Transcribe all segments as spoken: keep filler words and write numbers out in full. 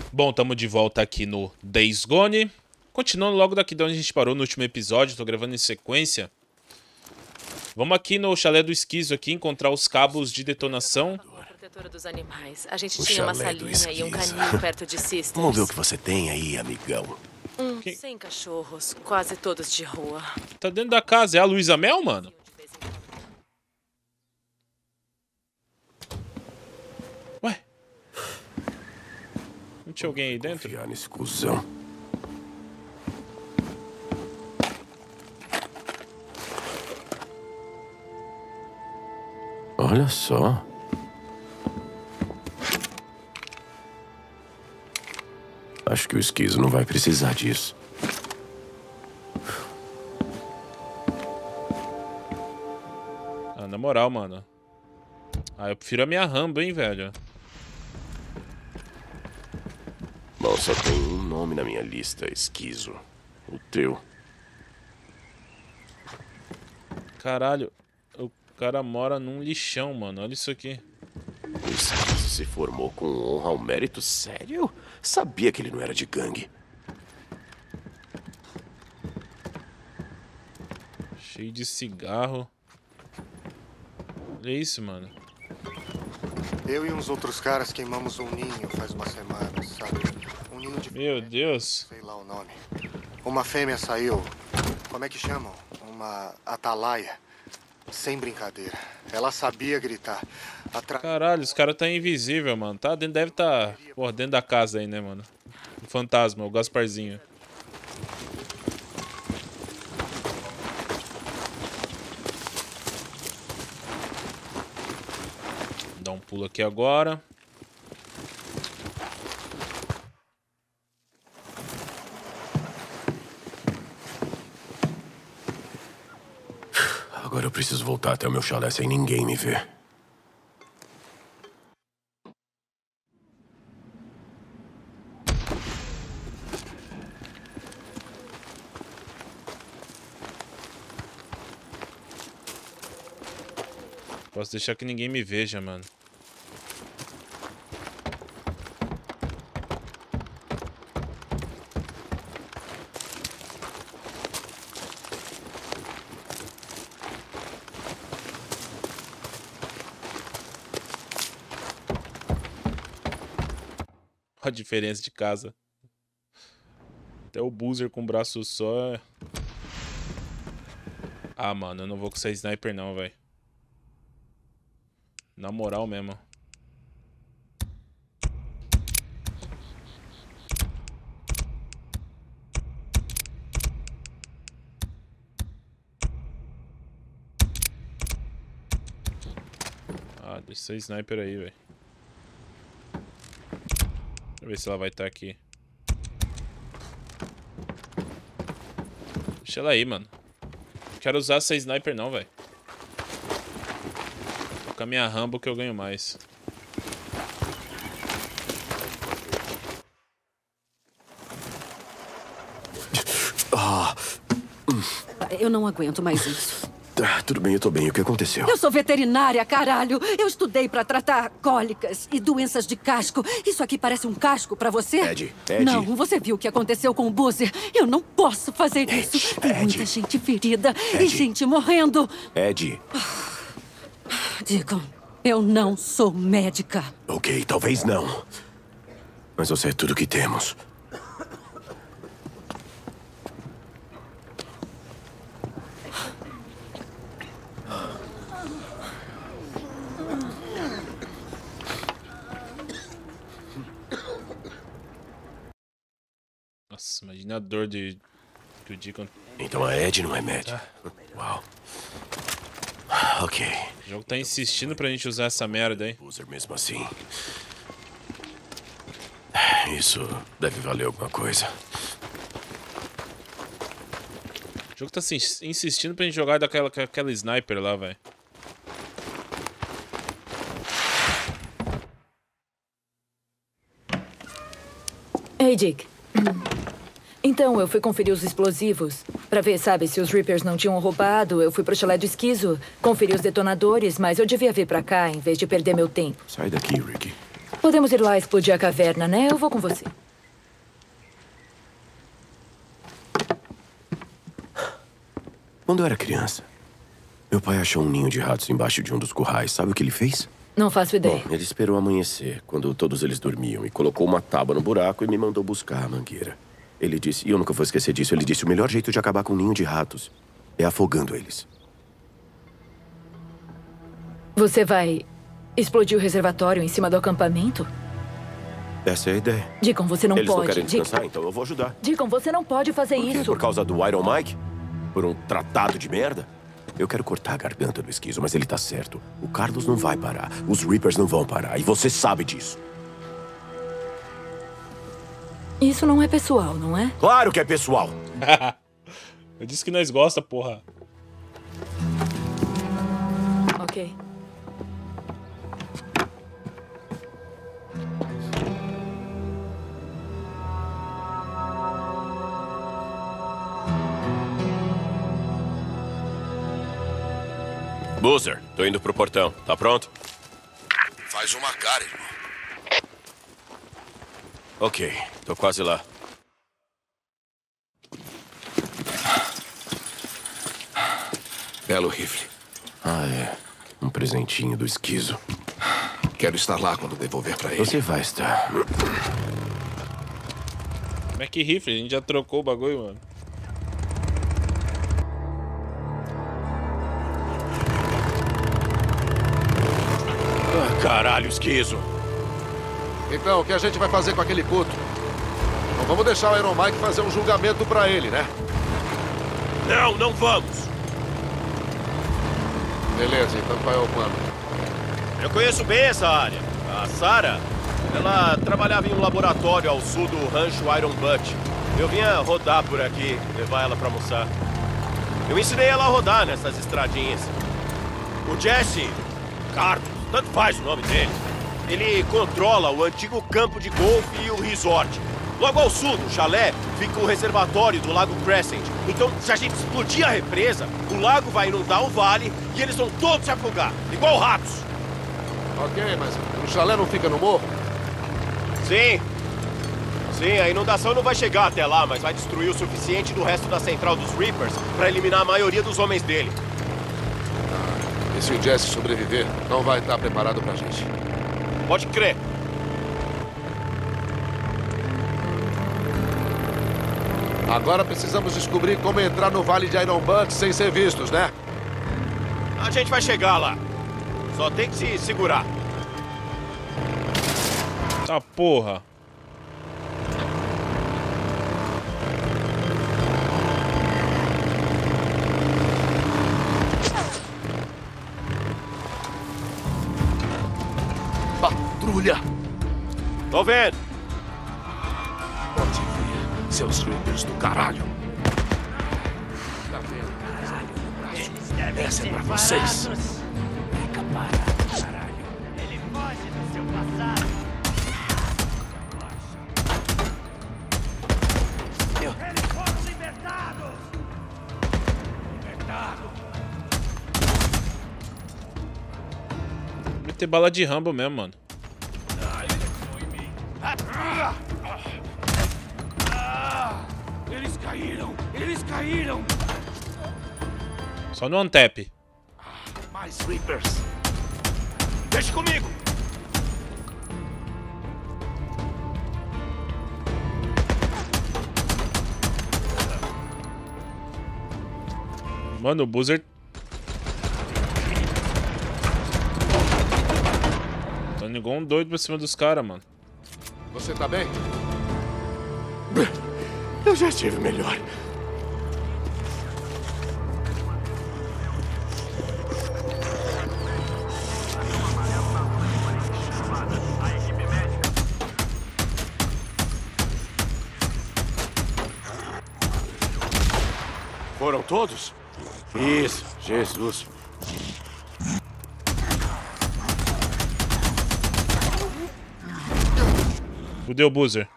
Bom, estamos de volta aqui no Days Gone. Continuando logo daqui de onde a gente parou no último episódio, tô gravando em sequência. Vamos aqui no chalé do esquizo aqui encontrar os cabos de detonação. Protetora dos animais. A gente O tinha uma chalé do salinha e um esquizo. canil perto de Sisters. Vamos ver o que você tem aí, amigão. Hum, Que- Sem cachorros, quase todos de rua. Tá dentro da casa, é a Luísa Mel, mano? Ué? Não tinha alguém aí dentro? Confiar nesse cuzão. Olha só. Acho que o esquizo não vai precisar disso. Ah, na moral, mano. Ah, eu prefiro a minha Rambo, hein, velho. Bom, só tem um nome na minha lista, esquizo. O teu. Caralho, o cara mora num lixão, mano. Olha isso aqui. O esquizo se formou com honra ao mérito sério? Sabia que ele não era de gangue. Cheio de cigarro. Olha isso, mano. Eu e uns outros caras queimamos um ninho faz uma semana, sabe? Um ninho de... Meu Deus. Sei lá o nome. Uma fêmea saiu. Como é que chamam? Uma atalaia. Sem brincadeira. Ela sabia gritar. Atra... Caralho, os caras tá invisível, mano. Tá dentro, deve tá, porra, dentro da casa aí, né, mano? O fantasma, o Gasparzinho. Dá um pulo aqui agora. Agora eu preciso voltar até o meu chalé sem ninguém me ver. Posso deixar que ninguém me veja, mano. Olha a diferença de casa. Até o Boozer com o braço só. é- Ah, mano, eu não vou com essa sniper não, velho. Na moral mesmo. Ah, deixa essa sniper aí, velho. Deixa eu ver se ela vai estar aqui. Deixa ela aí, mano. Não quero usar essa sniper não, velho. Vou com a minha Rambo que eu ganho mais. Ah, Eu não aguento mais isso. tá, tudo bem, eu tô bem. O que aconteceu? Eu sou veterinária, caralho. Eu estudei pra tratar cólicas e doenças de casco. Isso aqui parece um casco pra você? Ed, Ed. Não, você viu o que aconteceu com o Boozer. Eu não posso fazer Ed, isso. Tem Ed. muita gente ferida e Ed. gente morrendo. Ed. Digam, eu não sou médica. Ok, talvez não. Mas você é tudo que temos. Nossa, imagina a dor de... que o Deacon... Então a Ed não é médica. Uau. Ok. O jogo tá insistindo pra gente usar essa merda, hein? Boozer mesmo assim. Isso deve valer alguma coisa. O jogo tá assim, insistindo pra gente jogar daquela aquela sniper lá, velho. Ei, Dick. Então, eu fui conferir os explosivos. Pra ver, sabe, se os Reapers não tinham roubado. Eu fui pro chalé do esquizo, conferi os detonadores, mas eu devia vir pra cá em vez de perder meu tempo. Sai daqui, Ricky. Podemos ir lá explodir a caverna, né? Eu vou com você. Quando eu era criança, meu pai achou um ninho de ratos embaixo de um dos currais. Sabe o que ele fez? Não faço ideia. Bom, ele esperou amanhecer, quando todos eles dormiam, e colocou uma tábua no buraco e me mandou buscar a mangueira. Ele disse, e eu nunca vou esquecer disso, ele disse, o melhor jeito de acabar com um ninho de ratos é afogando eles. Você vai explodir o reservatório em cima do acampamento? Essa é a ideia. Deacon, você não Eles pode. não querem descansar, Deacon, então eu vou ajudar. Deacon, você não pode fazer Por quê? isso. Por causa do Iron Mike? Por um tratado de merda? Eu quero cortar a garganta do esquizo, mas ele tá certo. O Carlos não vai parar. Os Reapers não vão parar. E você sabe disso. Isso não é pessoal, não é? Claro que é pessoal. Eu disse que nós gosta, porra. Ok. Boozer, tô indo pro portão. Tá pronto? Faz uma cara, irmão. Ok, tô quase lá. Belo rifle. Ah, é. Um presentinho do esquizo. Quero estar lá quando devolver pra ele. Você vai estar. Como é que rifle? A gente já trocou o bagulho, mano. Ah, caralho, esquizo. Então, o que a gente vai fazer com aquele puto? Não vamos deixar o Iron Mike fazer um julgamento pra ele, né? Não, não vamos. Beleza, então qual é o plano? Eu conheço bem essa área. A Sarah, ela trabalhava em um laboratório ao sul do rancho Iron Butt. Eu vinha rodar por aqui, levar ela pra almoçar. Eu ensinei ela a rodar nessas estradinhas. O Jesse, Carlos, tanto faz o nome dele, ele controla o antigo campo de golfe e o resort. Logo ao sul do chalé fica o reservatório do Lago Crescent. Então, se a gente explodir a represa, o lago vai inundar o vale e eles vão todos se afogar, igual ratos. Ok, mas o chalé não fica no morro? Sim. Sim, a inundação não vai chegar até lá, mas vai destruir o suficiente do resto da central dos Reapers para eliminar a maioria dos homens dele. E se o Jesse sobreviver, não vai estar preparado pra gente. Pode crer. Agora precisamos descobrir como entrar no Vale de Iron Butt sem ser vistos, né? A gente vai chegar lá. Só tem que se segurar. Tá porra. Patrulha! Tô vendo. Pode vir, seus Reapers do caralho. Tá vendo? Caralho, essa é pra vocês. Fica parado, caralho. Ele foge do seu passado. Eles foram libertados! Libertados! Vai ter bala de Rambo mesmo, mano. Ah, ele foi em mim. Ah, ah, eles caíram! Eles caíram! Só no on-tap. Mais Reapers. Deixa comigo! Mano, o Boozer... Tá indo igual um doido pra cima dos caras, mano. Você tá bem? Eu já estive melhor. Foram todos? Isso, Jesus. Fudeu o Boozer.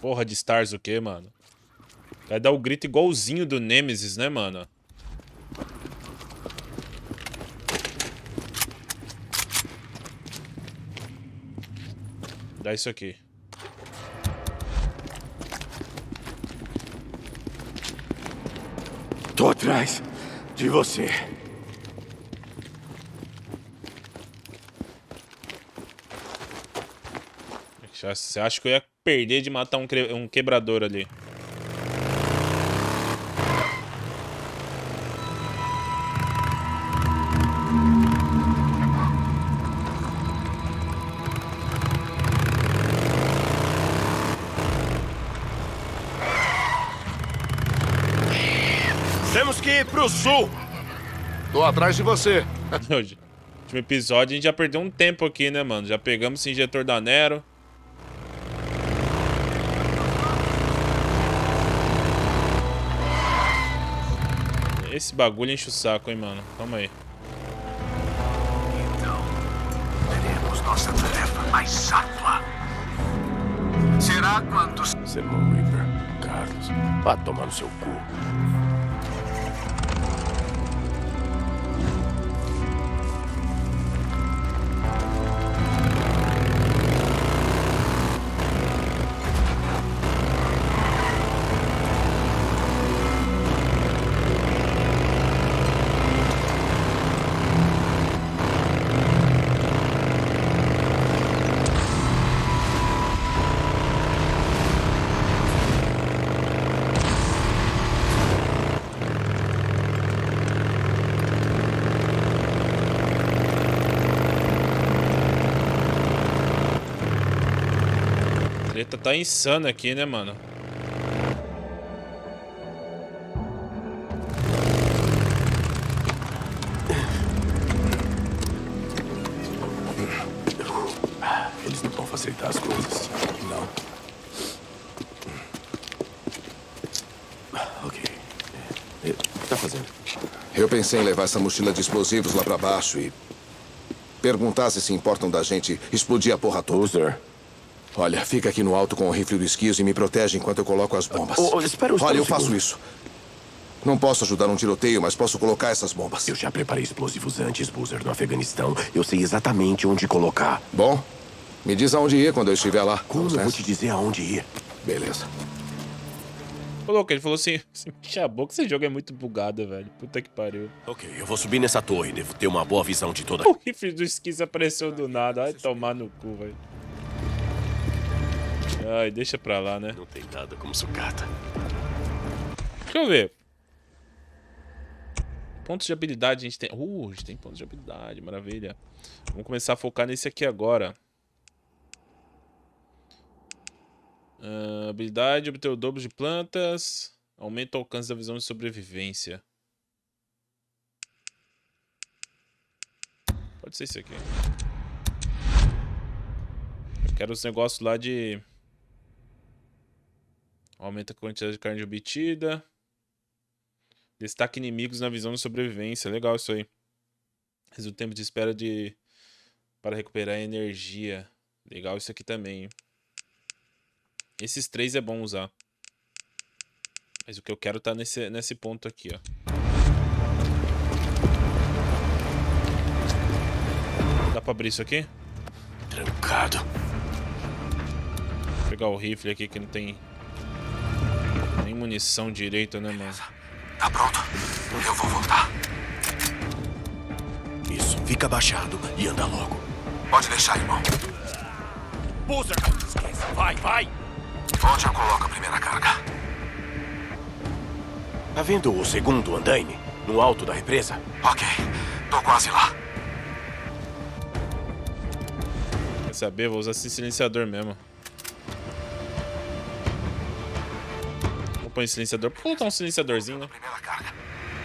Porra de Stars o quê, mano? Vai dar o grito igualzinho do Nemesis, né, mano? Dá isso aqui. Tô atrás de você. Você acha que eu ia perder de matar um, um quebrador ali? Temos que ir pro sul. Tô atrás de você. No último episódio a gente já perdeu um tempo aqui, né, mano? Já pegamos esse injetor da Nero. Esse bagulho enche o saco, hein, mano. Calma aí. Então, teremos nossa tarefa mais árdua. Será quando... Sermão Reaper, Carlos, vá tomar no seu cu. Treta tá insana aqui, né, mano? Eles não vão facilitar as coisas. Não. Ok. O que tá fazendo? Eu pensei em levar essa mochila de explosivos lá pra baixo e... perguntar se se importam da gente explodir a porra toda. Boozer. Olha, fica aqui no alto com o rifle do esquizo e me protege enquanto eu coloco as bombas. Oh, oh, espera, espera Olha, eu um faço segundo. isso. Não posso ajudar num tiroteio, mas posso colocar essas bombas. Eu já preparei explosivos antes, Boozer, no Afeganistão. Eu sei exatamente onde colocar. Bom, me diz aonde ir quando eu estiver lá. Como eu vou te dizer aonde ir? Beleza. Coloca, ele falou assim, enche a boca, esse jogo é muito bugado, velho. Puta que pariu. Ok, eu vou subir nessa torre. Devo ter uma boa visão de toda... O rifle do esquizo apareceu do nada. Vai tomar no cu, velho. Ai, deixa pra lá, né? Não tem nada como sucata. Deixa eu ver. Pontos de habilidade a gente tem... Uh, a gente tem pontos de habilidade, maravilha. Vamos começar a focar nesse aqui agora. Uh, habilidade, obter o dobro de plantas. Aumenta o alcance da visão de sobrevivência. Pode ser isso aqui. Eu quero os negócios lá de... Aumenta a quantidade de carne obtida. Destaque inimigos na visão de sobrevivência. Legal isso aí. Reduz o tempo de espera de... para recuperar energia. Legal isso aqui também. Esses três é bom usar. Mas o que eu quero tá nesse, nesse ponto aqui, ó. Dá pra abrir isso aqui? Trancado. Vou pegar o rifle aqui que não tem... nem munição direito, né, mano? Tá pronto? Eu vou voltar. Isso, fica abaixado e anda logo. Pode deixar, irmão. Boozer, esquece. Vai, vai. Onde eu coloco a primeira carga? Tá vendo o segundo andaime? No alto da represa? Ok, tô quase lá. Quer saber? Vou usar esse silenciador mesmo. Vou pôr um silenciador. Vou colocar um silenciadorzinho, né? Primeira carga.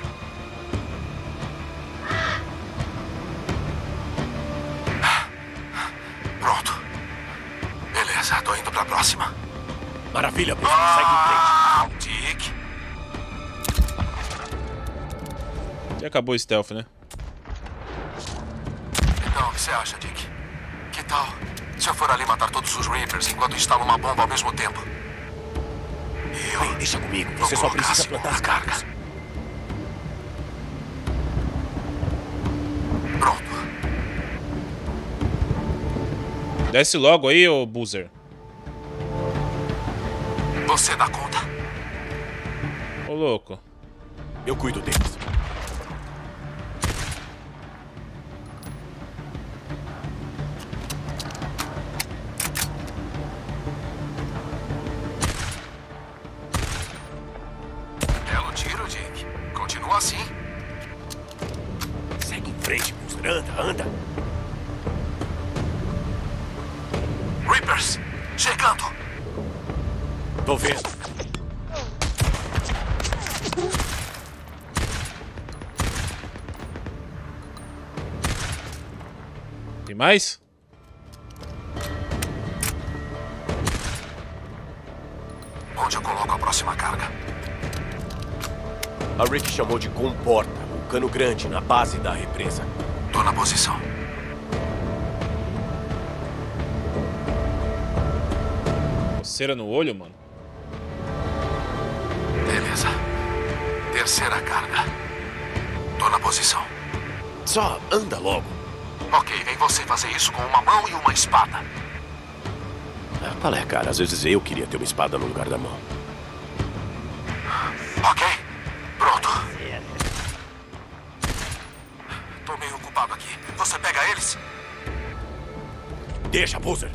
Pronto. Beleza, tô indo pra próxima. Maravilha, Boozer. Segue em frente. Dick. Já acabou o stealth, né? Então, o que você acha, Dick? Que tal se eu for ali matar todos os Reapers enquanto instalo uma bomba ao mesmo tempo? eu... Vem, deixa comigo. Você só precisa plantar as cargas. Pronto. Desce logo aí, ô Boozer. Você dá conta? Ô, louco. Eu cuido deles. Belo tiro, Jake. Continua assim. Segue em frente, Boozer. Anda, anda. Reapers, chegando. Tô vendo. Tem mais? Onde eu coloco a próxima carga? A Rick chamou de comporta, o cano grande na base da represa. Tô na posição. Coceira no olho, mano. Beleza. Terceira carga. Tô na posição. Só anda logo. Ok, vem você fazer isso com uma mão e uma espada. Ah, qual é, cara? Às vezes eu queria ter uma espada no lugar da mão. Ok, pronto. Tô meio ocupado aqui. Você pega eles? Deixa, Boozer.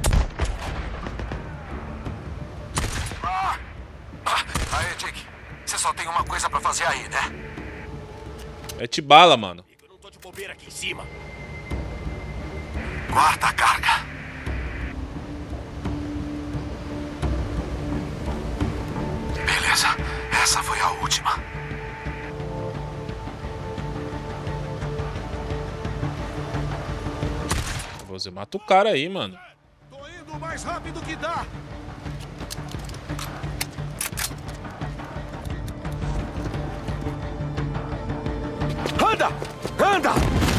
Ah! Ah, aí, Jake. Você só tem uma coisa pra fazer aí, né? Mete bala, mano. Eu não tô de bobeira aqui em cima. Quarta carga. Beleza, essa foi a última. Você mata o cara aí, mano. Tô indo o mais rápido que dá. Anda! Anda!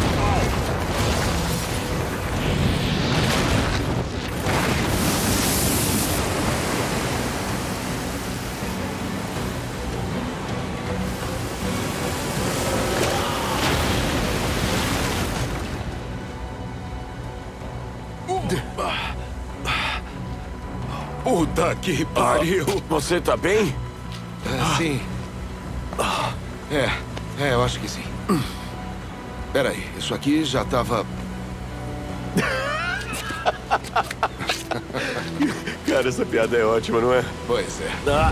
Puta que pariu. Você tá bem? É, sim. É, é, eu acho que sim. Peraí, isso aqui já tava... Cara, essa piada é ótima, não é? Pois é. Ah.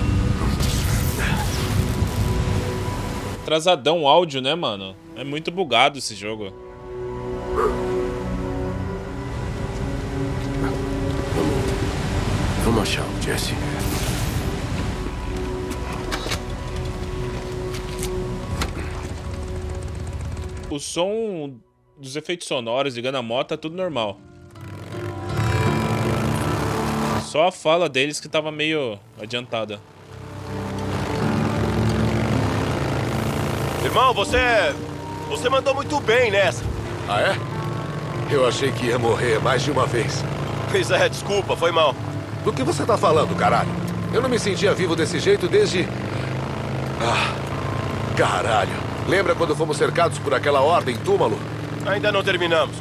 Atrasadão o áudio, né, mano? É muito bugado esse jogo. Vamos achar o Jesse. O som dos efeitos sonoros ligando a moto tá tudo normal. Só a fala deles que tava meio adiantada. Irmão, você... Você mandou muito bem nessa. Ah, é? Eu achei que ia morrer mais de uma vez. Pois é, desculpa, foi mal. Do que você tá falando, caralho? Eu não me sentia vivo desse jeito desde... Ah, caralho. Lembra quando fomos cercados por aquela ordem túmulo? Ainda não terminamos.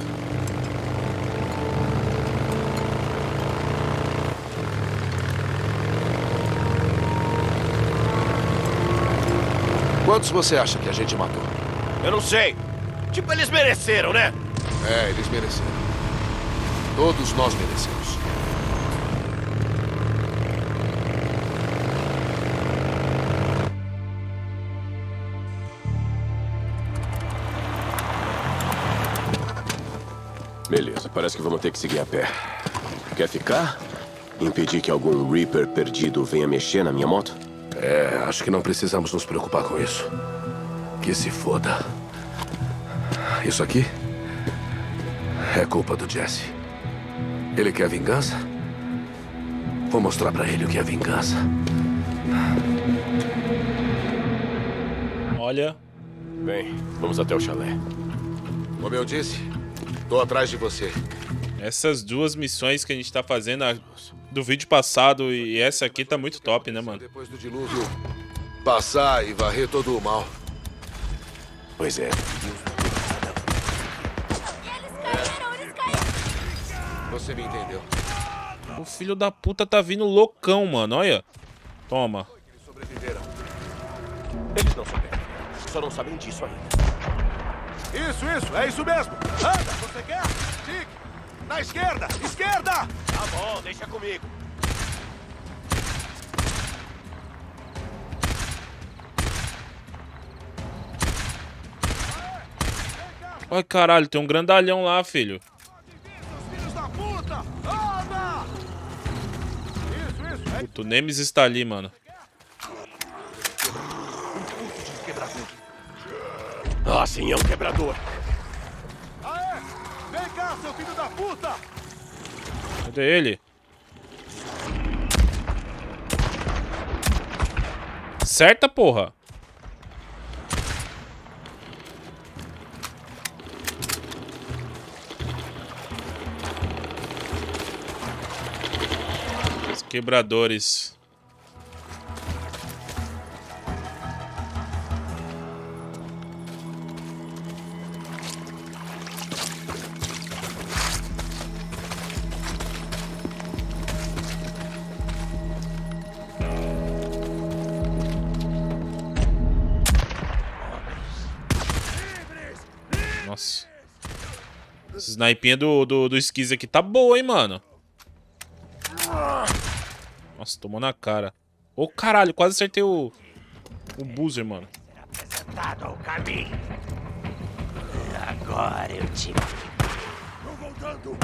Quantos você acha que a gente matou? Eu não sei. Tipo, eles mereceram, né? É, eles mereceram. Todos nós merecemos. Beleza, parece que vamos ter que seguir a pé. Quer ficar? Impedir que algum Reaper perdido venha mexer na minha moto? É, acho que não precisamos nos preocupar com isso. Que se foda. Isso aqui é culpa do Jesse. Ele quer vingança? Vou mostrar pra ele o que é vingança. Olha. Bem, vamos até o chalé. Como eu disse, tô atrás de você. Essas duas missões que a gente tá fazendo, a do vídeo passado e essa aqui, tá muito top, né, mano? Depois do dilúvio, passar e varrer todo o mal. Pois é. Você me entendeu. O filho da puta tá vindo loucão, mano. Olha. Toma. Eles sobreviveram. Eles não sobreviveram. Só não sabem disso ainda. Isso, isso, é isso mesmo. Anda, você quer? Dick, na esquerda, esquerda! Tá bom, deixa comigo. Ai, caralho, tem um grandalhão lá, filho. Filhos da puta! Anda! Isso, isso, é Puta, o Nemesis está ali, mano. Ah, sim, é um quebrador. Aê! Vem cá, seu filho da puta! Cadê ele? Certa, porra. Os quebradores. Nossa. Essa snipinha do, do, do esquiz aqui tá boa, hein, mano. Nossa, tomou na cara. Ô, caralho, quase acertei o... O buzzer, mano. Apresentado ao caminho. Agora eu te... Tô voltando!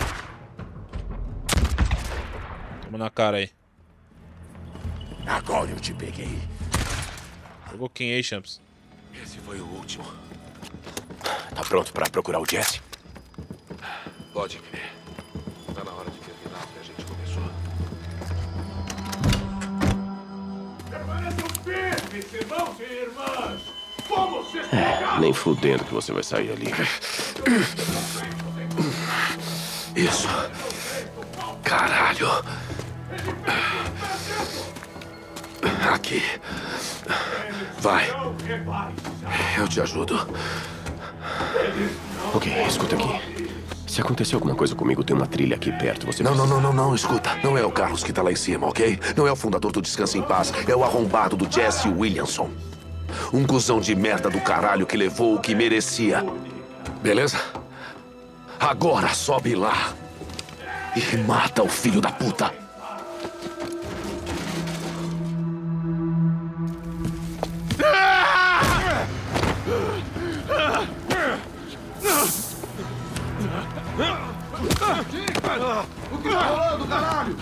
Toma na cara aí. Agora eu te peguei. Jogou quem aí, Champs? Esse foi o último. Tá pronto pra procurar o Jesse? Pode crer. Tá na hora de terminar o que a gente começou. Permaneçam firmes, irmãos e irmãs! Vamos se É, espegar! nem fudendo que você vai sair ali. Isso. Caralho. Aqui. Vai. Eu te ajudo. Ok, escuta aqui. Se acontecer alguma coisa comigo, tem uma trilha aqui perto. Você Não, não, precisa- não, não, não, escuta. Não é o Carlos que tá lá em cima, ok? Não é o fundador do Descansa em Paz. É o arrombado do Jesse Williamson. Um cuzão de merda do caralho que levou o que merecia. Beleza? Agora sobe lá. E mata o filho da puta. O que tá rolando, caralho?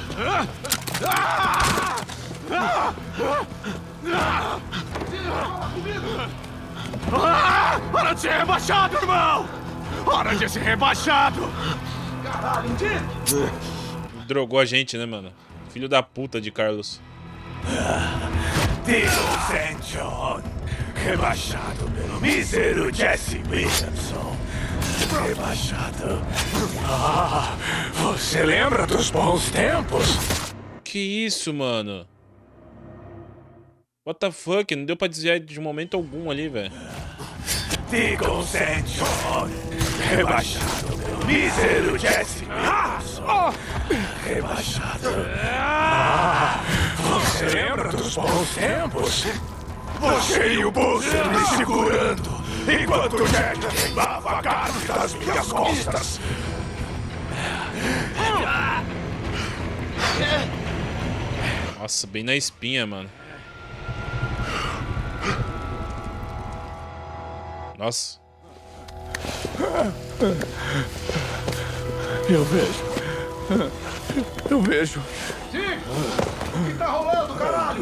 Ah! Hora de ser rebaixado, irmão! Hora de ser rebaixado! Caralho, Dick! Drogou a gente, né, mano? Filho da puta de Carlos. Diggle Saint John, rebaixado pelo mísero Jesse Williamson. Rebaixado. Ah, você lembra dos bons tempos? Que isso, mano? What the fuck? Não deu pra desviar de momento algum ali, velho. Diggle Saint John, rebaixado pelo mísero Jesse Williamson. Rebaixado. Ah, você lembra dos bons tempos? Você e o Boozer me segurando, enquanto o Jack queimava a carne das minhas costas. Nossa, bem na espinha, mano. Nossa. Eu vejo. Eu vejo. Dick! O que tá rolando, caralho?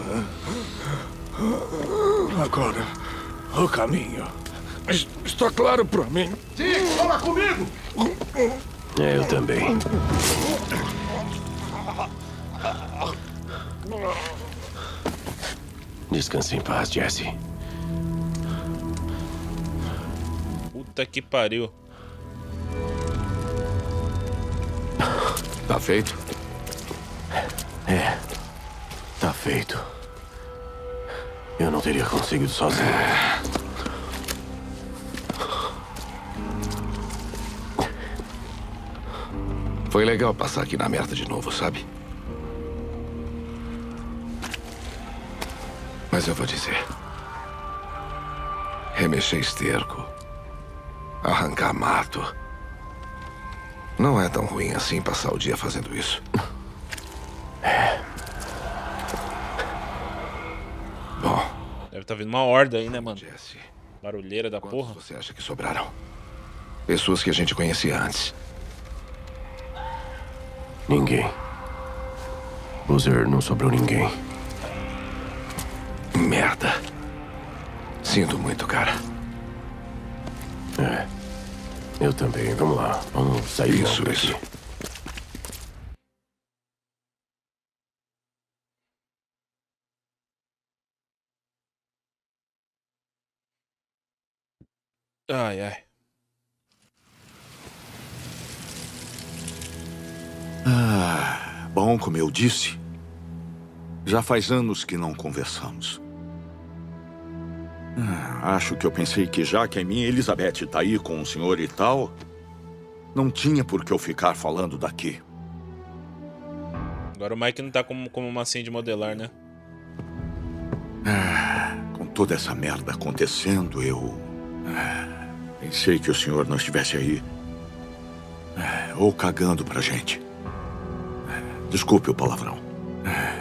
Agora, o caminho. Está claro pra mim. Dick, fala comigo! É, eu também. Descanse em paz, Jesse. Puta que pariu. Tá feito? É. Tá feito. Eu não teria conseguido sozinho. Foi legal passar aqui na merda de novo, sabe? Mas eu vou dizer. Remexer esterco. Arrancar mato. Não é tão ruim assim passar o dia fazendo isso. É. Bom. Deve estar vindo uma horda aí, né, mano? Jesse, barulheira da quantos porra. você acha que sobraram? Pessoas que a gente conhecia antes. Ninguém. Boozer, não sobrou ninguém. Merda. Sinto muito, cara. É. Eu também. Vamos lá. Vamos sair Isso, logo isso. daqui. Ai, ai. Ah, bom, como eu disse, já faz anos que não conversamos. Ah, acho que eu pensei que já que a minha Elizabeth tá aí com o senhor e tal, não tinha por que eu ficar falando daqui. Agora o Mike não tá como, como massinha de modelar, né? Ah, com toda essa merda acontecendo, eu... Ah, pensei que o senhor não estivesse aí. Ah, ou cagando pra gente. Ah, desculpe o palavrão. Ah,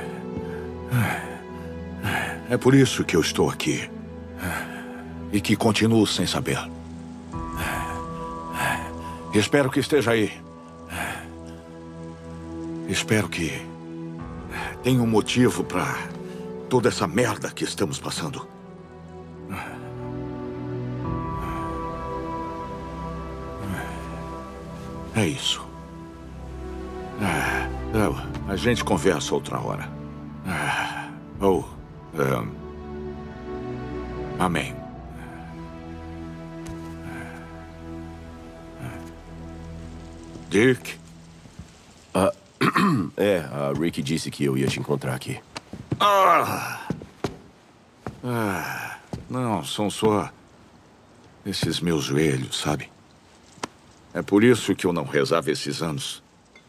ah, é por isso que eu estou aqui. Ah, e que continuo sem saber. Ah, ah, espero que esteja aí. Ah, espero que tenha um motivo pra toda essa merda que estamos passando. É isso. Ah, a gente conversa outra hora. Ah, ou... Um, amém. Dick? Ah, é, a Ricky disse que eu ia te encontrar aqui. Ah! Ah, não, são só esses meus joelhos, sabe? É por isso que eu não rezava esses anos.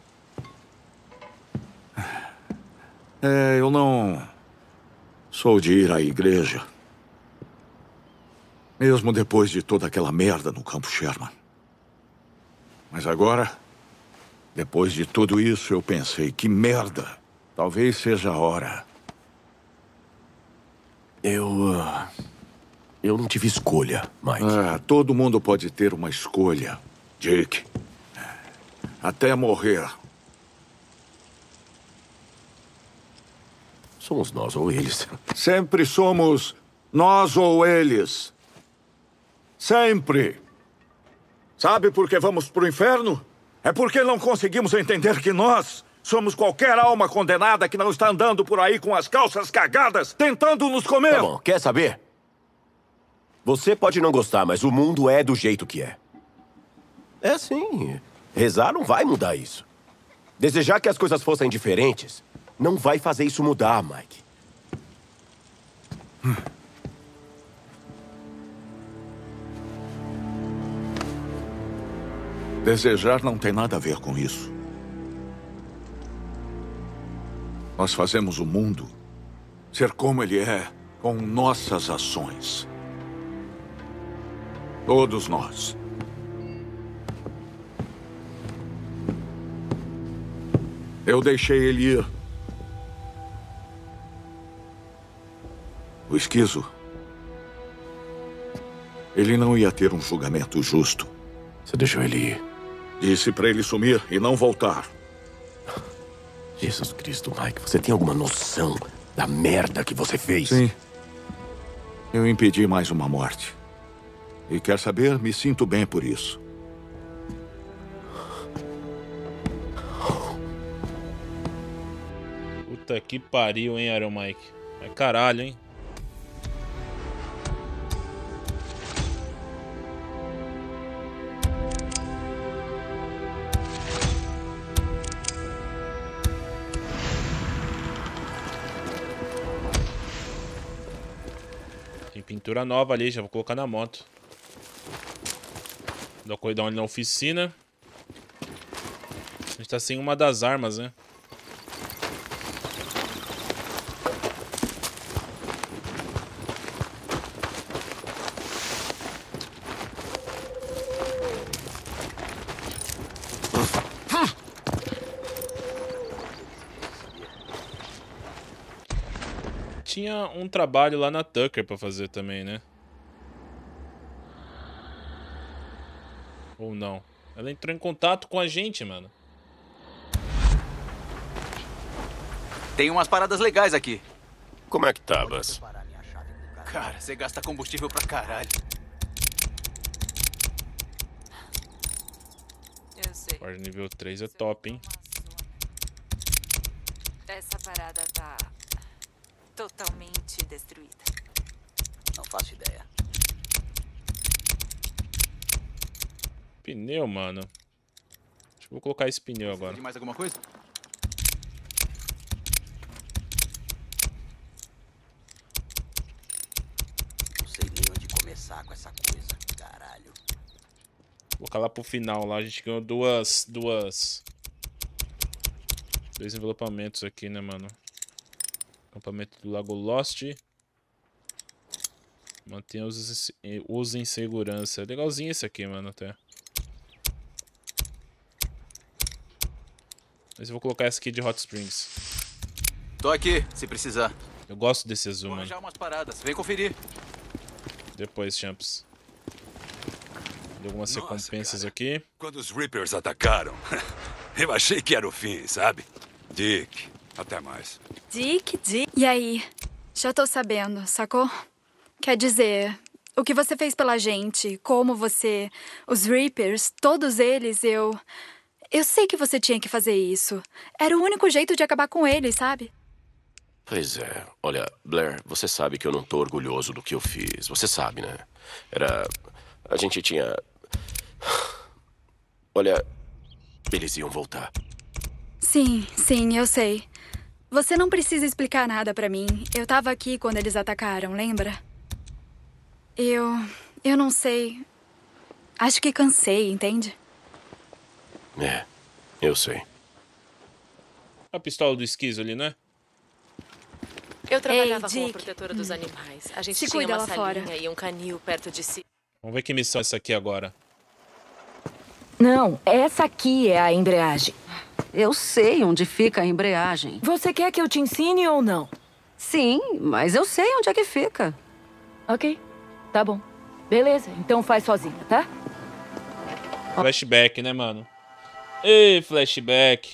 É, eu não sou de ir à igreja. Mesmo depois de toda aquela merda no Campo Sherman. Mas agora, depois de tudo isso, eu pensei, que merda. Talvez seja a hora. Eu... Uh, eu não tive escolha, Mike. Ah, todo mundo pode ter uma escolha, Jake. Até morrer. Somos nós ou eles. Sempre somos nós ou eles. Sempre. Sabe por que vamos pro inferno? É porque não conseguimos entender que nós somos qualquer alma condenada que não está andando por aí com as calças cagadas, tentando nos comer. Tá bom, quer saber? Você pode não gostar, mas o mundo é do jeito que é. É assim. Rezar não vai mudar isso. Desejar que as coisas fossem diferentes não vai fazer isso mudar, Mike. Hum. Desejar não tem nada a ver com isso. Nós fazemos o mundo ser como ele é com nossas ações. Todos nós. Eu deixei ele ir. O esquizo. Ele não ia ter um julgamento justo. Você deixou ele ir. Disse pra ele sumir e não voltar. Jesus Cristo, Mike, você tem alguma noção da merda que você fez? Sim. Eu impedi mais uma morte. E quer saber? Me sinto bem por isso. Puta que pariu, hein, Iron Mike. É caralho, hein. pintura nova ali, já vou colocar na moto. Dá uma corridão ali na oficina. A gente tá sem uma das armas, né? Tinha um trabalho lá na Tucker pra fazer também, né? Ou não? Ela entrou em contato com a gente, mano. Tem umas paradas legais aqui. Como é que tá, Buzz? Cara, você gasta combustível pra caralho. Eu sei. Ford nível três é top, hein? Essa parada tá totalmente destruída. Não faço ideia. Pneu, mano. Acho que vou colocar esse pneu agora. Tem mais alguma coisa? Não sei nem onde começar com essa coisa, caralho. Vou colocar lá pro final, lá a gente ganhou duas... Duas... Dois envelopamentos aqui, né, mano? Acampamento do Lago Lost. Mantenha os, os em segurança. Legalzinho esse aqui, mano, até. Mas eu vou colocar essa aqui de Hot Springs. Tô aqui, se precisar. Eu gosto desse azul, Vou mano. arranjar umas paradas. Vem conferir. Depois, champs. Deu algumas Nossa, recompensas cara. aqui. Quando os Reapers atacaram, eu achei que era o fim, sabe? Dick, até mais. Dick, Dick. E aí? Já tô sabendo, sacou? Quer dizer, o que você fez pela gente, como você... Os Reapers, todos eles, eu... Eu sei que você tinha que fazer isso. Era o único jeito de acabar com eles, sabe? Pois é. Olha, Blair, você sabe que eu não tô orgulhoso do que eu fiz. Você sabe, né? Era... A gente tinha... Olha, eles iam voltar. Sim, sim, eu sei. Você não precisa explicar nada pra mim. Eu tava aqui quando eles atacaram, lembra? Eu... Eu não sei. Acho que cansei, entende? É, eu sei. A pistola do esquizo ali, né? Eu trabalhava Ei, como Dick. protetora dos animais. A gente Se tinha cuida uma lá fora. salinha e um canil perto de si. Vamos ver que missão é essa aqui agora. Não, essa aqui é a embreagem. Eu sei onde fica a embreagem. Você quer que eu te ensine ou não? Sim, mas eu sei onde é que fica. Ok, tá bom. Beleza, então faz sozinha, tá? Flashback, né, mano? Ei, flashback.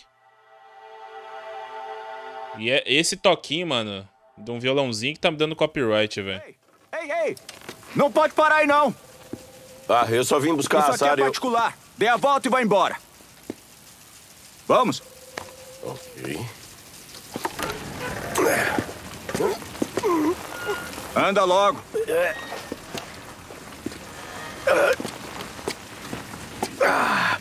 E é esse toquinho, mano, de um violãozinho que tá me dando copyright, velho. Ei, ei! Não pode parar aí, não! Ah, eu só vim buscar Isso a aqui é Sarah. particular. Dê a volta e vai embora. Vamos. Ok. Anda logo. Ah.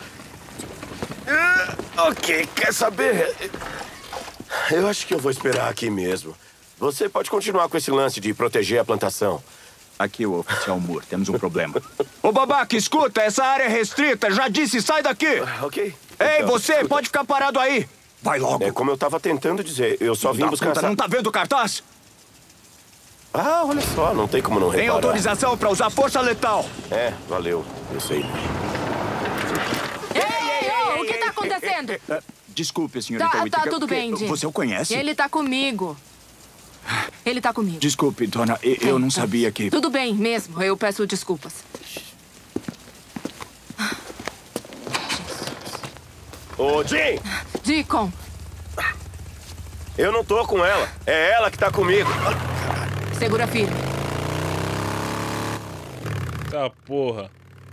Ok, quer saber? Eu acho que eu vou esperar aqui mesmo. Você pode continuar com esse lance de proteger a plantação. Aqui, o oficial Moore, temos um problema. Ô, babaca, escuta, essa área é restrita. Já disse, sai daqui. Ah, ok. Ei, Então, você, escuta. pode ficar parado aí. Vai logo. É como eu tava tentando dizer, eu só vim Da buscar puta, essa... Não tá vendo o cartaz? Ah, olha só, não tem como não Tem reparar. autorização pra usar força letal. É, valeu, eu sei. Ei, ei, ei, o que tá acontecendo? Desculpe, senhorita Tá, Whittaker. tá tudo que- bem, Jim. Você o conhece? Ele tá comigo. Ele tá comigo. Desculpe, dona, eu, eu não sabia que... Tudo bem mesmo, eu peço desculpas. Ô, Jim! Deacon, Eu não tô com ela. É ela que tá comigo. segura firme. Tá, porra.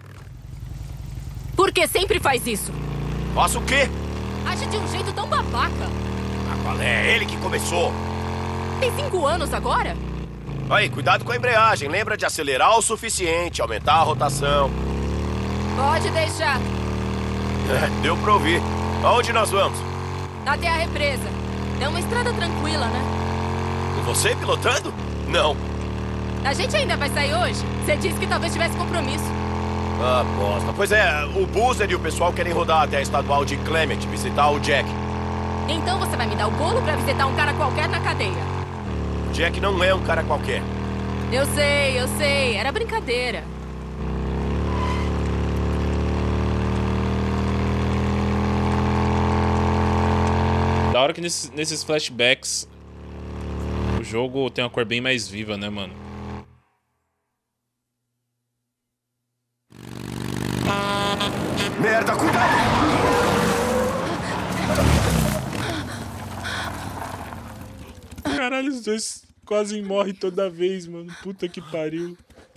Por que sempre faz isso? Faço o quê? Age de um jeito tão babaca. Ah, qual é? É ele que começou. Tem cinco anos agora? Aí, cuidado com a embreagem. Lembra de acelerar o suficiente, aumentar a rotação. Pode deixar. É, deu pra ouvir. Aonde nós vamos? Até a represa. É uma estrada tranquila, né? Com você pilotando? Não. A gente ainda vai sair hoje? Você disse que talvez tivesse compromisso. Ah, bosta. Pois é, o Boozer e o pessoal querem rodar até a estadual de Clement, visitar o Jack. Então você vai me dar o bolo pra visitar um cara qualquer na cadeia. O Jack não é um cara qualquer. Eu sei, eu sei. Era brincadeira. Da hora que nesses, nesses flashbacks o jogo tem uma cor bem mais viva, né, mano? Merda, cuidado! Caralho, os dois quase morrem toda vez, mano. Puta que pariu.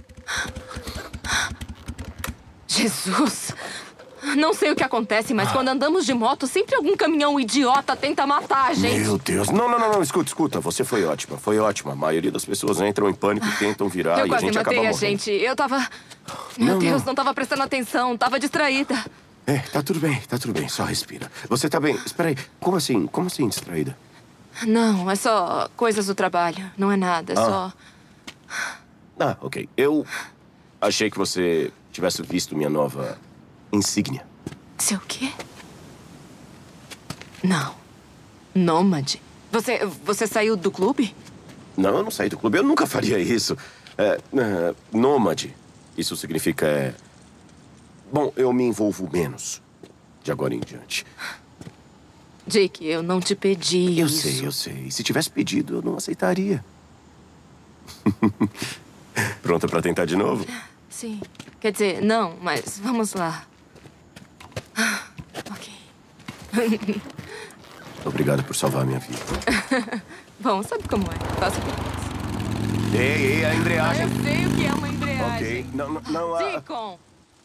Jesus! Não sei o que acontece, mas quando andamos de moto, sempre algum caminhão idiota tenta matar a gente. Meu Deus. Não, não, não, não. Escuta, escuta. Você foi ótima. Foi ótima. A maioria das pessoas entram em pânico e tentam virar Eu e a quase gente acaba matei a morrendo. gente. Eu tava... Meu Não, Deus, não. não tava prestando atenção. Tava distraída. É, tá tudo bem, tá tudo bem. Só respira. Você tá bem. Espera aí. Como assim? Como assim distraída? Não, é só coisas do trabalho. Não é nada, é Ah. só... Ah, ok. Eu achei que você tivesse visto minha nova insígnia. Seu quê? Não. Nômade? Você, você saiu do clube? Não, eu não saí do clube. Eu nunca faria isso. É, é, nômade. Isso significa... É... Bom, eu me envolvo menos de agora em diante. Dick, eu não te pedi Eu isso. sei, eu sei. Se tivesse pedido, eu não aceitaria. Pronta pra tentar de novo? Sim. Quer dizer, não, mas vamos lá. Ok. Obrigado por salvar a minha vida. Bom, sabe como é? Faço o que eu faço. Ei, ei, a embreagem. Eu sei o que é uma embreagem. Ok. Não, não, não. ah. Deacon!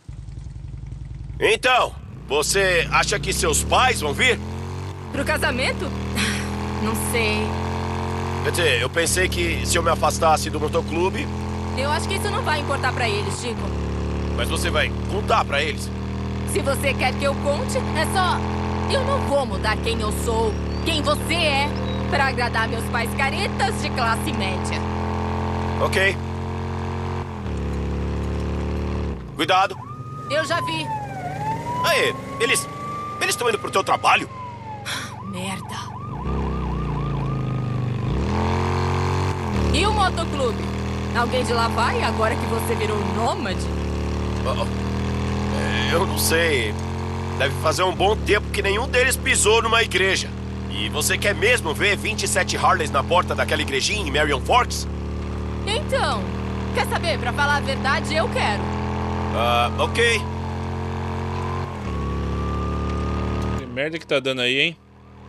Então, você acha que seus pais vão vir? Pro casamento? Não sei. Quer dizer, eu pensei que se eu me afastasse do motoclube... Eu acho que isso não vai importar pra eles, Deacon. Mas você vai contar pra eles. Se você quer que eu conte, é só... Eu não vou mudar quem eu sou, quem você é, pra agradar meus pais caretas de classe média. Ok. Cuidado. Eu já vi. Aê, eles... Eles estão indo pro teu trabalho? Merda. E o motoclube? Alguém de lá vai agora que você virou nômade? Oh, é, eu não sei. Deve fazer um bom tempo que nenhum deles pisou numa igreja. E você quer mesmo ver vinte e sete Harleys na porta daquela igrejinha em Marion Forks? Então, quer saber? Pra falar a verdade, eu quero. Ah, ok. Que merda que tá dando aí, hein?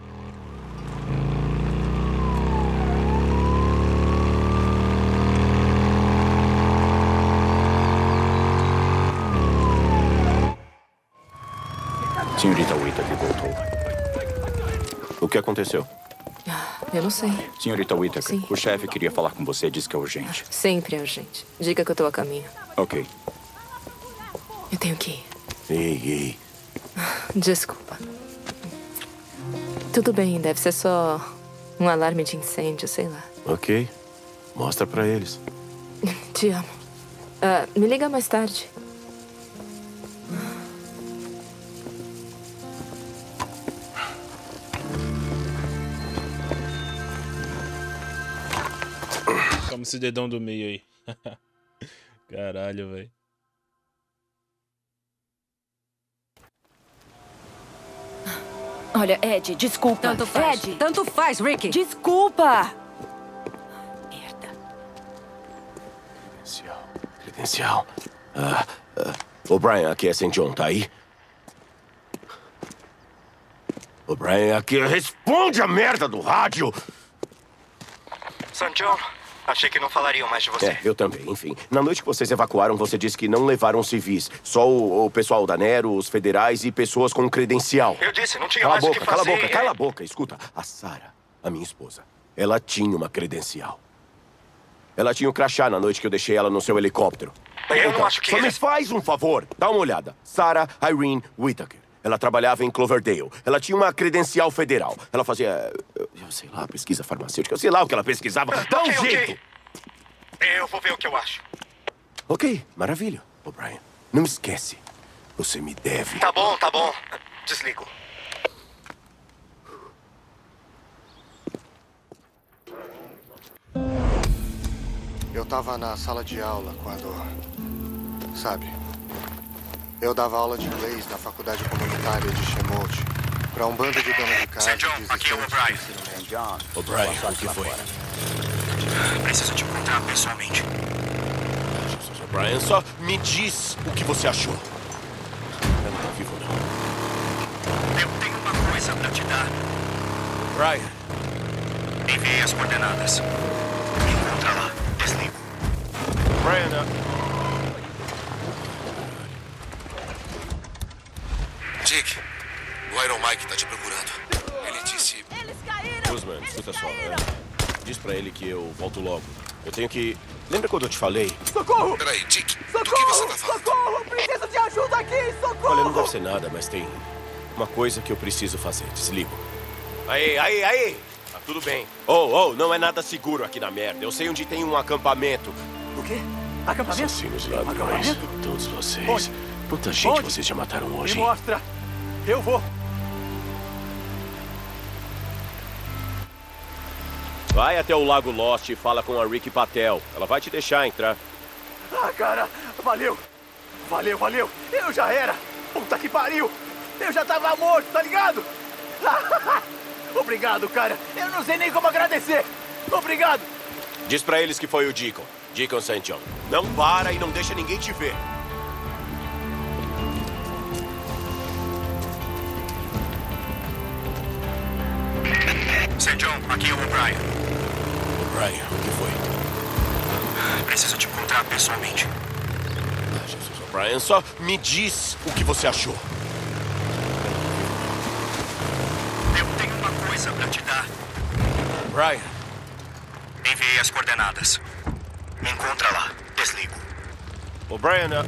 Senhorita Whittaker voltou. O que aconteceu? Eu não sei. Senhorita Whittaker, Sim. o chefe queria falar com você, disse que é urgente. Sempre é urgente. Diga que eu tô a caminho. Ok. Eu tenho que ir. Ei, ei. Desculpa. Tudo bem, deve ser só um alarme de incêndio, sei lá. Ok. Mostra pra eles. Te amo. Ah, me liga mais tarde. Toma esse dedão do meio aí. Caralho, velho. Olha, Ed, desculpa. Tanto faz. Ed, Tanto faz, Ricky. desculpa. Credencial. Credencial. Ah, ah. Ô, Brian, aqui é Saint John, tá aí? Ô, Brian, aqui... Responde a merda do rádio! Saint John, achei que não falariam mais de você. É, eu também, enfim. Na noite que vocês evacuaram, você disse que não levaram civis. Só o, o pessoal da Nero, os federais e pessoas com credencial. Eu disse, não tinha Cala a mais o boca, que cala a fazer. boca, cala a boca. Escuta, a Sarah, a minha esposa, ela tinha uma credencial. Ela tinha um crachá na noite que eu deixei ela no seu helicóptero. Eu não acho que... Só me faz um favor, dá uma olhada. Sarah Irene Whittaker. Ela trabalhava em Cloverdale. Ela tinha uma credencial federal. Ela fazia, eu, eu sei lá, pesquisa farmacêutica. Eu sei lá o que ela pesquisava. Dá um Ok, ok. jeito! Eu vou ver o que eu acho. Ok, maravilha, O'Brien. Não esquece. Você me deve. Tá bom, tá bom. Desligo. Eu tava na sala de aula quando... Sabe? Eu dava aula de inglês na faculdade comunitária de Shemot pra um bando de dona de casa. Saint John, aqui é o O'Brien. O'Brien, o que foi? Preciso te encontrar pessoalmente. Jesus, O'Brien, só me diz o que você achou. Eu não tô vivo, não. Eu tenho uma coisa pra te dar. O'Brien. Enviei as coordenadas. Me encontra lá. Desligo. O'Brien, uh... Dick, o Iron Mike tá te procurando. Ele disse... Eles caíram! Guzman, escuta só. É, diz pra ele que eu volto logo. Eu tenho que... Lembra quando eu te falei? Socorro! Peraí, Dick, socorro! do que você tá falando? Socorro! Preciso de ajuda aqui! Socorro! Olha, não deve ser nada, mas tem uma coisa que eu preciso fazer. Desligo. Aí, aí, aí! Tá tudo bem. Oh, oh, não é nada seguro aqui na merda. Eu sei onde tem um acampamento. O quê? Acampamento? Assassinos ladrões. Acampamento? Todos vocês. Onde? Quanta gente Onde? vocês já mataram hoje? Me mostra. Eu vou. Vai até o Lago Lost e fala com a Ricky Patel. Ela vai te deixar entrar. Ah, cara, valeu. Valeu, valeu. Eu já era. Puta que pariu. Eu já tava morto, tá ligado? Obrigado, cara. Eu não sei nem como agradecer. Obrigado. Diz pra eles que foi o Deacon. Deacon Saint John. Não para e não deixa ninguém te ver. Saint John, aqui é o O'Brien. O'Brien, o que foi? Preciso te encontrar pessoalmente. Ah, Jesus, O'Brien, só me diz o que você achou. Eu tenho uma coisa pra te dar. O'Brien. Enviei as coordenadas. Me encontra lá. Desligo. O'Brien, uh...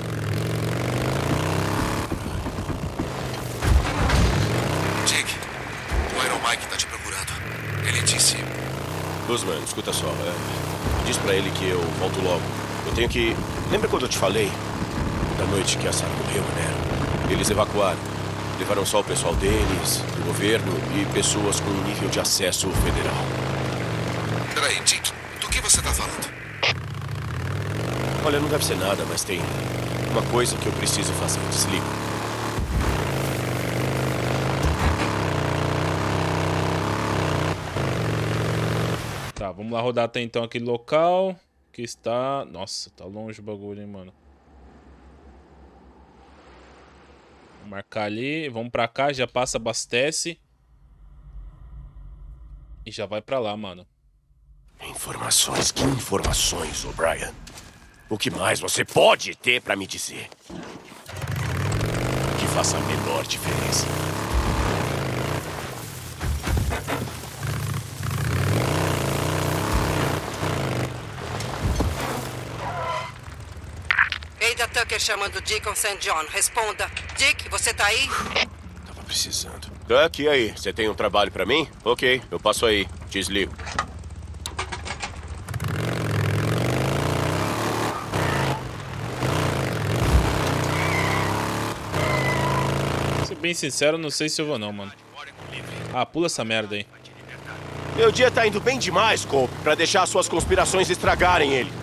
Dick, o Iron Mike tá te procurando. Ele disse... Guzman, escuta só. É... Diz pra ele que eu volto logo. Eu tenho que... Lembra quando eu te falei? Da noite que a Sarah morreu, né? Eles evacuaram. Levaram só o pessoal deles, do governo e pessoas com nível de acesso federal. Peraí, Dick, do que você tá falando? Olha, não deve ser nada, mas tem uma coisa que eu preciso fazer. Desligo. Tá, vamos lá rodar até então aquele local que está... Nossa, tá longe o bagulho, hein, mano. Vou marcar ali, vamos pra cá, já passa, abastece. E já vai pra lá, mano. Informações? Que informações, O'Brien? O que mais você pode ter pra me dizer? Que faça a menor diferença. Ada Tucker chamando Deacon Saint John. Responda. Dick, você tá aí? Tava precisando. Tá aqui aí. Você tem um trabalho pra mim? Ok, eu passo aí. Desligo. Pra ser bem sincero, não sei se eu vou não, mano. Ah, pula essa merda aí. Meu dia tá indo bem demais, Cope, pra deixar suas conspirações estragarem ele.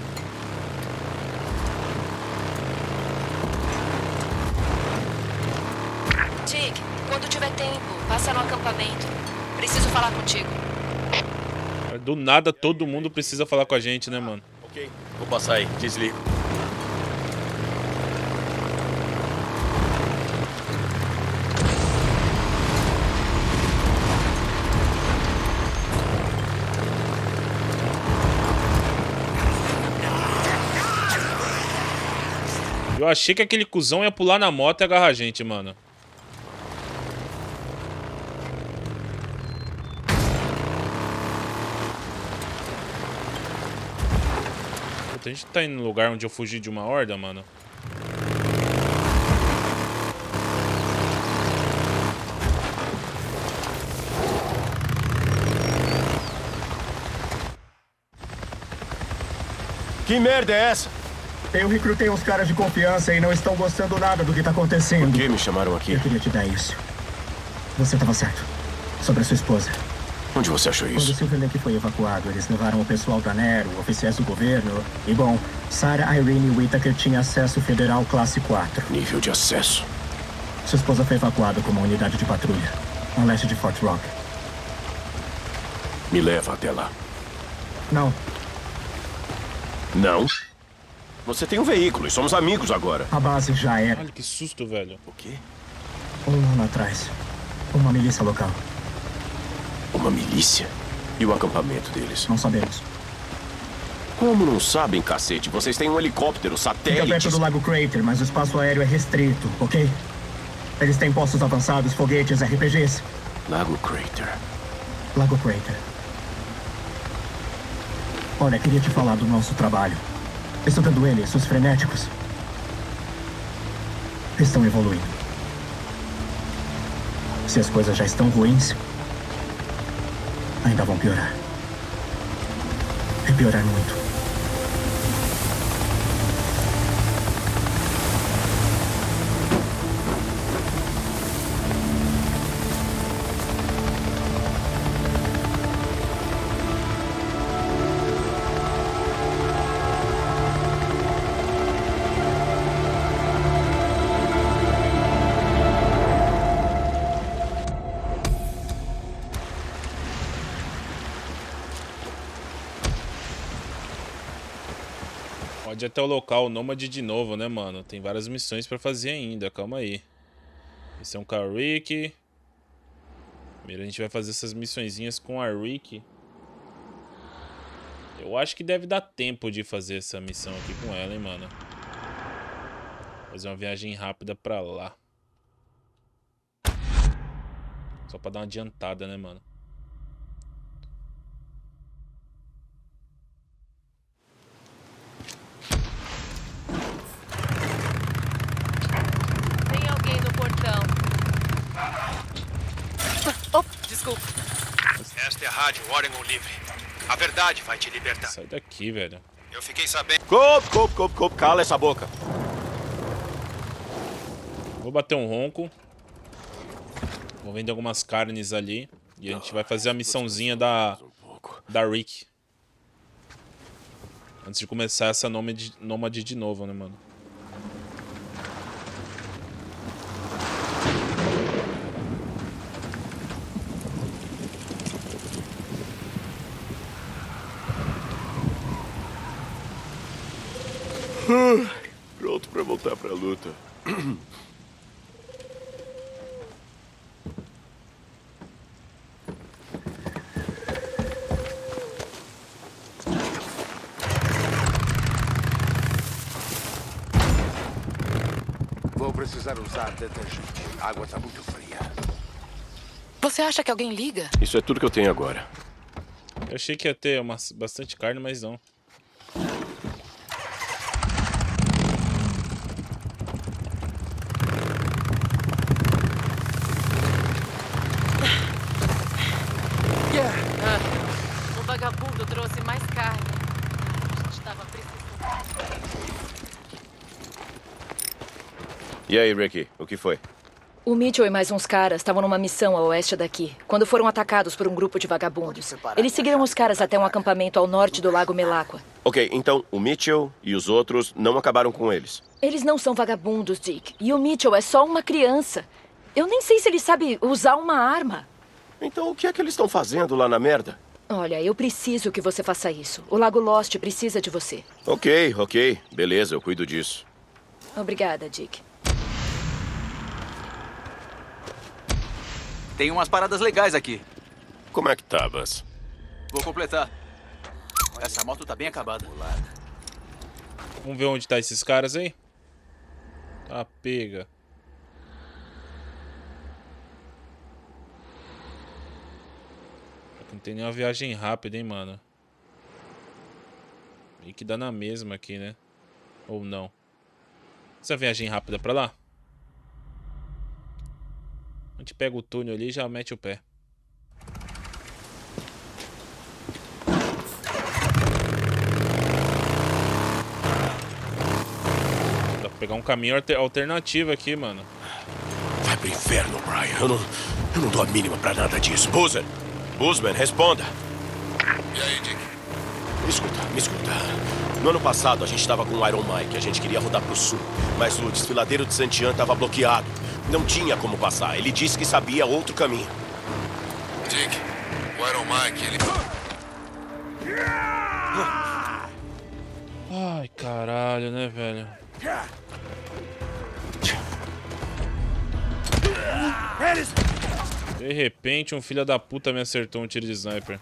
Dick, quando tiver tempo, passa no acampamento. Preciso falar contigo. Do nada, todo mundo precisa falar com a gente, né, mano? Ok, vou passar aí. Desligo. Eu achei que aquele cuzão ia pular na moto e agarrar a gente, mano. Puta, a gente tá indo no lugar onde eu fugi de uma horda, mano. Que merda é essa? Eu recrutei uns caras de confiança e não estão gostando nada do que tá acontecendo. Por que me chamaram aqui? Eu queria te dar isso. Você estava certo. Sobre a sua esposa. Onde você achou isso? Quando o Silver Lake foi evacuado, eles levaram o pessoal da Nero, oficiais do governo. E, bom, Sarah Irene Whittaker tinha acesso federal classe quatro. Nível de acesso. Sua esposa foi evacuada como unidade de patrulha, ao leste de Fort Rock. Me leva até lá. Não. Não? Você tem um veículo e somos amigos agora. A base já era. Olha que susto, velho. O quê? Um ano atrás. Uma milícia local. Uma milícia? E o acampamento deles? Não sabemos. Como não sabem, cacete? Vocês têm um helicóptero, satélite. Fica perto do Lago Crater, mas o espaço aéreo é restrito, ok? Eles têm postos avançados, foguetes, R P Gs. Lago Crater. Lago Crater. Olha, queria te falar do nosso trabalho. Estudando eles, os frenéticos estão evoluindo. Se as coisas já estão ruins, ainda vão piorar. E piorar muito. Pode até o local Nômade de novo, né, mano? Tem várias missões pra fazer ainda, calma aí. Esse é um com a Rick. Primeiro a gente vai fazer essas missõezinhas com a Rick. Eu acho que deve dar tempo de fazer essa missão aqui com ela, hein, mano. Fazer uma viagem rápida pra lá. Só pra dar uma adiantada, né, mano? Tem alguém no portão. Oh, desculpa. Esta é a rádio Oregon Livre. A verdade vai te libertar. Sai daqui, velho. Eu fiquei sabendo... Cope, cope, cope, cope. Cala essa boca. Vou bater um ronco. Vou vender algumas carnes ali. E a gente vai fazer a missãozinha da, da Rick. Antes de começar essa nômade, nômade de novo, né, mano? Pronto pra voltar pra luta. Vou precisar usar detergente. A água tá muito fria. Você acha que alguém liga? Isso é tudo que eu tenho agora. Eu achei que ia ter uma, bastante carne, mas não. Ah, o vagabundo trouxe mais carne. A gente estava precisando. E aí, Ricky? O que foi? O Mitchell e mais uns caras estavam numa missão a oeste daqui, quando foram atacados por um grupo de vagabundos. Eles seguiram os caras até um acampamento ao norte do Lago Melaqua. Ok, então o Mitchell e os outros não acabaram com eles. Eles não são vagabundos, Dick. E o Mitchell é só uma criança. Eu nem sei se ele sabe usar uma arma. Então o que é que eles estão fazendo lá na merda? Olha, eu preciso que você faça isso. O Lago Lost precisa de você. Ok, ok. Beleza, eu cuido disso. Obrigada, Dick. Tem umas paradas legais aqui. Como é que tá, Buzz? Vou completar. Essa moto tá bem acabada. Vamos ver onde tá esses caras aí. Tá, pega. Não tem nenhuma viagem rápida, hein, mano. Meio que dá na mesma aqui, né? Ou não. Essa viagem rápida pra lá? A gente pega o túnel ali e já mete o pé. pegar um caminho alter alternativo aqui, mano. Vai pro inferno, Brian. Eu não, eu não dou a mínima pra nada disso. Boozer! Boozman, responda. E aí, Dick? Me escuta, me escuta. No ano passado, a gente estava com o Iron Mike. A gente queria rodar pro sul. Mas o desfiladeiro de Santian estava bloqueado. Não tinha como passar. Ele disse que sabia outro caminho. Dick, o Iron Mike, ele... Ai, caralho, né, velho? De repente, um filho da puta me acertou um tiro de sniper.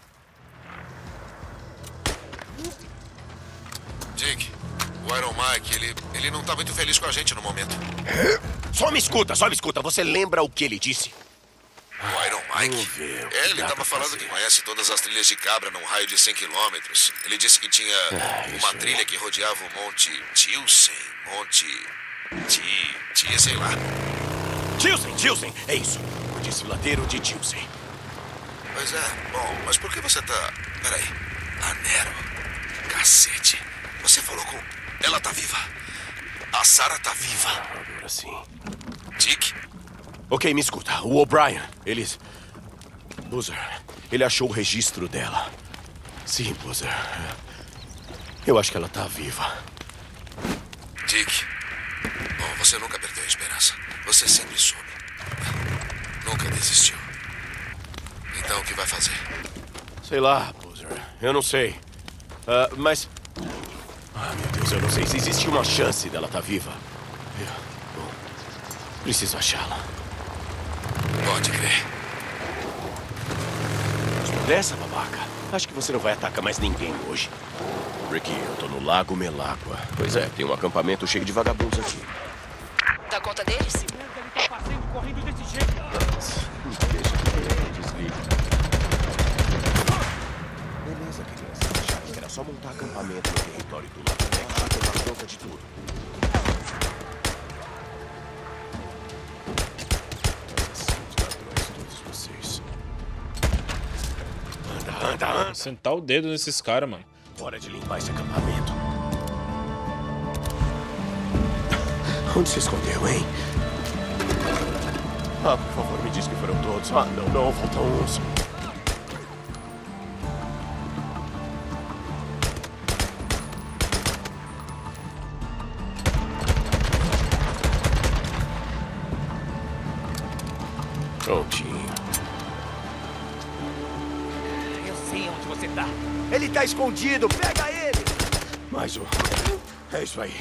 Dick, o Iron Mike, ele, ele não tá muito feliz com a gente no momento. Só me escuta, só me escuta. Você lembra o que ele disse? O Iron Mike? É, ele tava falando que conhece todas as trilhas de cabra num raio de cem quilômetros. Ele disse que tinha uma trilha que rodeava o Monte Tilsen, Monte... Ti... Tia, sei lá. Tilsen, Tilsen, é isso. O desfiladeiro de Tilsen. Pois é, bom, mas por que você tá... Peraí. A Nero. Cacete. Você falou com... Ela tá viva. A Sarah tá viva. Agora sim. Dick? Ok, me escuta. O O'Brien, eles... Boozer, ele achou o registro dela. Sim, Boozer. Eu acho que ela tá viva. Dick. Bom, você nunca perdeu a esperança. Você sempre soube. Nunca desistiu. Então, o que vai fazer? Sei lá, Boozer. Eu não sei. Uh, mas... Ah, meu Deus, eu não sei se existe uma chance dela estar viva. Eu... Bom, preciso achá-la. Pode crer. Dessa, babaca. Acho que você não vai atacar mais ninguém hoje. Ricky, eu tô no Lago Meláqua. Pois é, tem um acampamento cheio de vagabundos aqui. Dá conta deles? Ele tá fazendo correndo desse jeito. Deixa que ele desliga. Beleza, criança. Acharam que era só montar acampamento no território do Lago Meláqua e tomar conta de tudo. Anda, anda. Vou sentar o dedo nesses caras, mano. Hora de limpar esse acampamento. Onde se escondeu, hein? Ah, por favor, me diz que foram todos. Ah, não, não, faltam uns. Prontinho. Eu sei onde você tá. Ele tá escondido! Pega ele! Mais um. É isso aí.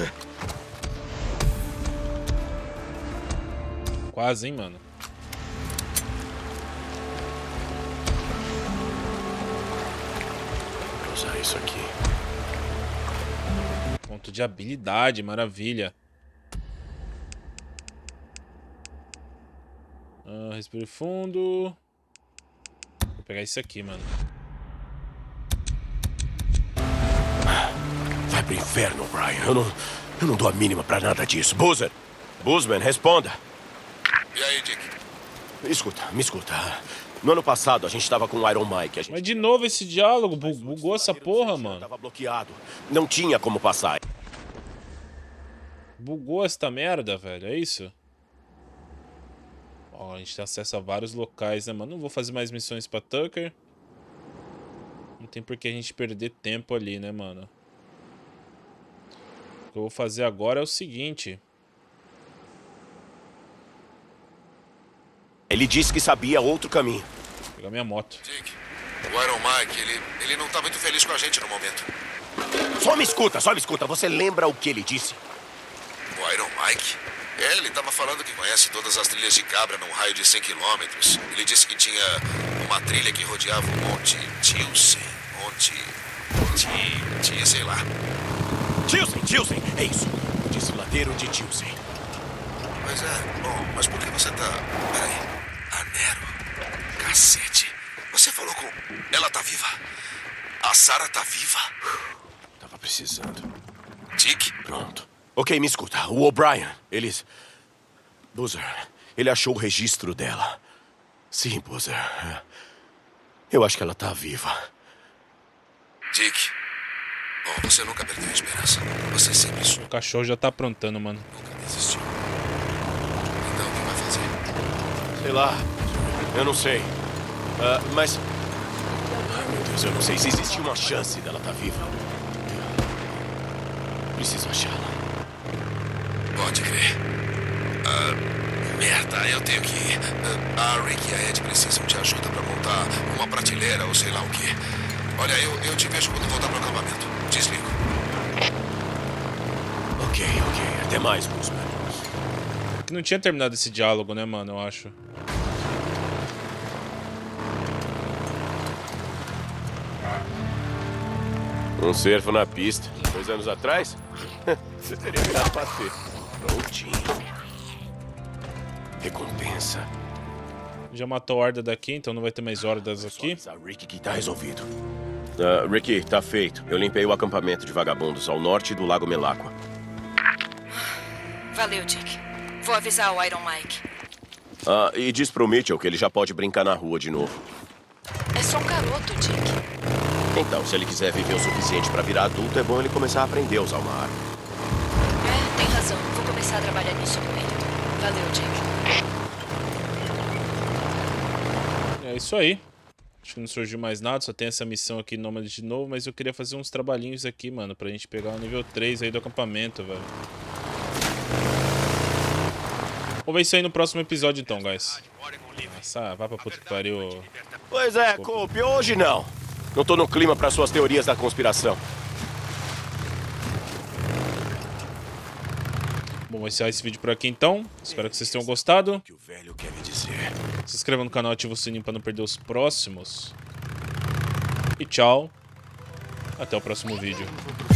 Quase, hein, mano. Vou usar isso aqui. Ponto de habilidade, maravilha. Ah, respire fundo. Vou pegar isso aqui, mano. Vai pro inferno, Brian. Eu não, eu não dou a mínima pra nada disso. Boozer! Boozman, responda. E aí, Dick? Me escuta, me escuta. No ano passado, a gente tava com o Iron Mike. A gente... Mas de novo esse diálogo. Bugou essa porra, mano. Tava bloqueado. Não tinha como passar. Bugou esta merda, velho. É isso? Ó, a gente tem acesso a vários locais, né, mano? Não vou fazer mais missões pra Tucker. Não tem por que a gente perder tempo ali, né, mano? O que eu vou fazer agora é o seguinte. Ele disse que sabia outro caminho. Vou pegar minha moto. Dick, o Iron Mike, ele, ele não tá muito feliz com a gente no momento. Só me escuta, só me escuta. Você lembra o que ele disse? O Iron Mike? É, ele tava falando que conhece todas as trilhas de cabra num raio de cem quilômetros. Ele disse que tinha uma trilha que rodeava o Monte Tilsen. Monte... Ti... Tia, sei lá. Tilsen, Tilsen, é isso. O desfiladeiro de Tilsen. Pois é, bom, mas por que você tá... Peraí. A Nero. Cacete. Você falou com... Ela tá viva. A Sarah tá viva. Tava precisando. Dick? Pronto. Ok, me escuta. O O'Brien, eles... Boozer, ele achou o registro dela. Sim, Boozer. Eu acho que ela tá viva. Dick, Bom, você nunca perdeu a esperança. Você sempre soube. O cachorro já tá aprontando, mano. Nunca desistiu. Então, o que vai fazer? Sei lá. Eu não sei. Uh, mas... Ai, meu Deus, eu não sei se existe uma chance dela estar viva. Preciso achá-la. Pode crer. Uh, merda, eu tenho que ir. Uh, a Rick e a Ed precisam de ajuda pra montar uma prateleira ou sei lá o quê. Olha, eu, eu te vejo quando voltar pro acampamento. Desligo. Ok, ok. Até mais, Boozman. Que não tinha terminado esse diálogo, né, mano? Eu acho. Um cervo na pista. Dois anos atrás? Você teria virado patê. Prontinho. Recompensa. Já matou a horda daqui, então não vai ter mais hordas aqui. A Rick que tá resolvido. Uh, Ricky, tá feito. Eu limpei o acampamento de vagabundos ao norte do Lago Melaqua. Valeu, Dick. Vou avisar o Iron Mike. Ah, e diz pro Mitchell que ele já pode brincar na rua de novo. É só um garoto, Dick. Então, se ele quiser viver o suficiente pra virar adulto, é bom ele começar a aprender a usar uma arma. É, tem razão. Vou começar a trabalhar nisso com ele. Valeu, Dick. É isso aí. Acho que não surgiu mais nada, só tem essa missão aqui nômade de novo, mas eu queria fazer uns trabalhinhos aqui, mano, pra gente pegar o nível três aí do acampamento, velho. Vamos ver isso aí no próximo episódio então, guys. Nossa, vai pra puta que pariu. Pois é, Cope, hoje não. Não tô no clima pra suas teorias da conspiração. Bom, vou encerrar esse vídeo por aqui então. Espero que vocês tenham gostado. Que o velho quer me dizer. Se inscreva no canal e ative o sininho para não perder os próximos. E tchau. Até o próximo vídeo.